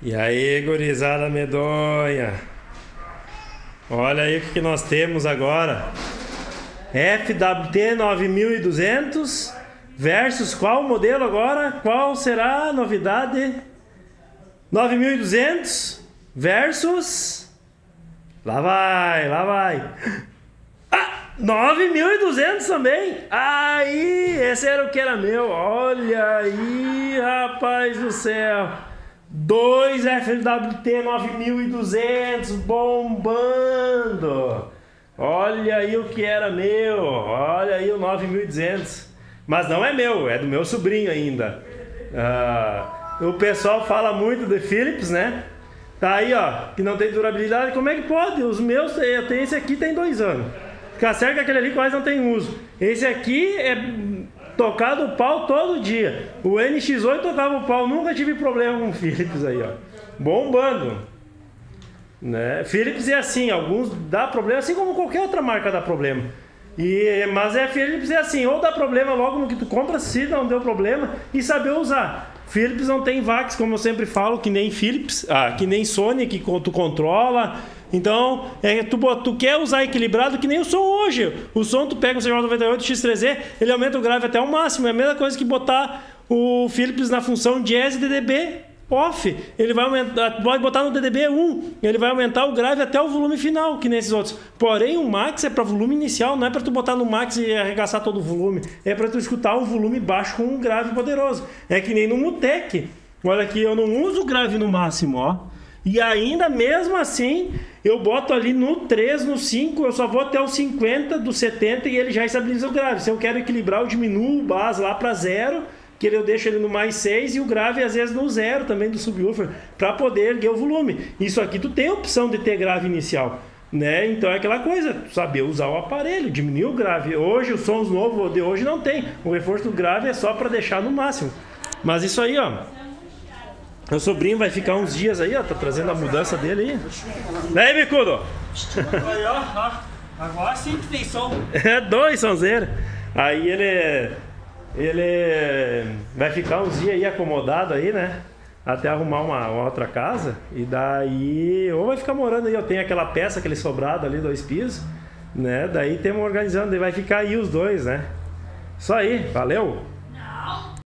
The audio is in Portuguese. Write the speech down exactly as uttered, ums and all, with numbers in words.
E aí, gurizada medonha, olha aí o que nós temos agora. F W T nove mil e duzentos versus qual modelo agora? Qual será a novidade? nove mil e duzentos versus... Lá vai, lá vai. Ah, nove mil e duzentos também. Aí, esse era o que era meu. Olha aí, rapaz do céu. Dois F W T nove mil e duzentos bombando. Olha aí o que era meu. Olha aí o nove mil e duzentos. Mas não é meu, é do meu sobrinho ainda. Ah, o pessoal fala muito de Philips, né? Tá aí, ó, que não tem durabilidade. Como é que pode? Os meus, eu tenho esse aqui tem dois anos. Fica certo que aquele ali quase não tem uso. Esse aqui é tocado o pau todo dia. O N X oito tocava o pau, nunca tive problema com o Philips aí, ó. Bombando. Né? Philips é assim, alguns dá problema, assim como qualquer outra marca dá problema. E, mas é Philips é assim, ou dá problema logo no que tu compra, se não deu problema, e saber usar. Philips não tem V A X, como eu sempre falo, que nem Philips, ah, que nem Sony, que tu controla. Então, é, tu, tu quer usar equilibrado, que nem o som hoje. O som, tu pega um C J noventa e oito X três E, ele aumenta o grave até o máximo. É a mesma coisa que botar o Philips na função Jazz D D B off. Ele vai aumentar, pode botar no D D B um, ele vai aumentar o grave até o volume final, que nesses outros. Porém, o Max é para volume inicial, não é para tu botar no Max e arregaçar todo o volume. É para tu escutar um volume baixo com um grave poderoso. É que nem no Mutec. Olha aqui, eu não uso o grave no máximo, ó. E ainda mesmo assim, eu boto ali no três, no cinco, eu só vou até o cinquenta, do setenta e ele já estabiliza o grave. Se eu quero equilibrar, eu diminuo o bass lá para zero, que eu deixo ele no mais seis e o grave às vezes no zero também do subwoofer, para poder erguer o volume. Isso aqui tu tem a opção de ter grave inicial, né? Então é aquela coisa, saber usar o aparelho, diminuir o grave. Hoje os sons novos de hoje não tem, o reforço do grave é só para deixar no máximo. Mas isso aí, ó, meu sobrinho vai ficar uns dias aí, ó, tá trazendo a mudança dele aí. Daí, bicudo? Aí, ó, ó, agora sim que tem som. É dois sonzeiros. Aí ele ele vai ficar uns dias aí acomodado aí, né? Até arrumar uma, uma outra casa. E daí, ou vai ficar morando aí, eu tenho aquela peça, aquele sobrado ali, dois pisos, né? Daí temos organizando, daí vai ficar aí os dois, né? Isso aí, valeu!